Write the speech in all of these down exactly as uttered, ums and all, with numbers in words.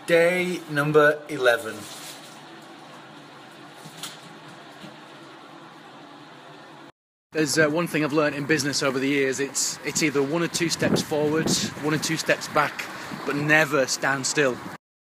Day number eleven. There's uh, one thing I've learned in business over the years, it's, it's either one or two steps forward, one or two steps back, but never stand still.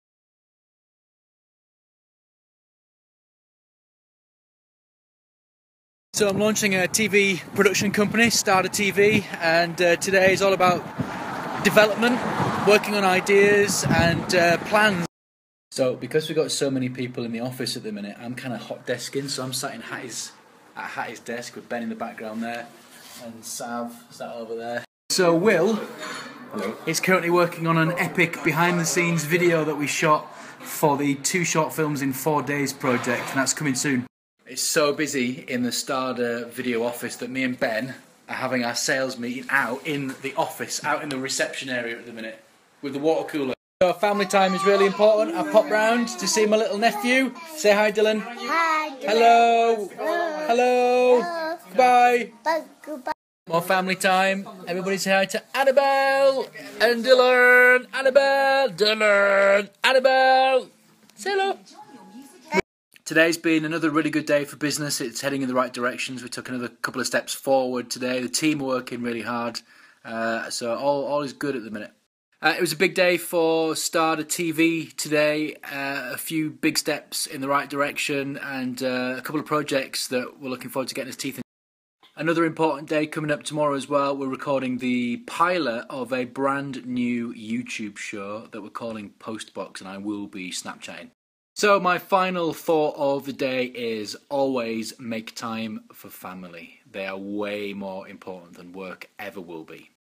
So I'm launching a T V production company, Starter T V, and uh, today is all about development, working on ideas and uh, plans. So because we've got so many people in the office at the minute, I'm kind of hot desking, so I'm sat in Hattie's, at Hattie's desk with Ben in the background there, and Sav sat over there. So Will Hello. is currently working on an epic behind the scenes video that we shot for the two short films in four days project, and that's coming soon. It's so busy in the Starter video office that me and Ben are having our sales meeting out in the office, out in the reception area at the minute, with the water cooler. So family time is really important. I popped round to see my little nephew. Say hi, Dylan. Hi, Dylan. Hello. Hello. Hello. Hello. Goodbye. Bye. Goodbye. More family time. Everybody say hi to Annabelle and Dylan. Annabelle, Dylan, Annabelle. Say hello. Today's been another really good day for business. It's heading in the right directions. We took another couple of steps forward today. The team are working really hard. Uh, so all, all is good at the minute. Uh, it was a big day for Starter T V today. Uh, a few big steps in the right direction and uh, a couple of projects that we're looking forward to getting his teeth in. Another important day coming up tomorrow as well. We're recording the pilot of a brand new YouTube show that we're calling Postbox, and I will be Snapchatting. So my final thought of the day is always make time for family. They are way more important than work ever will be.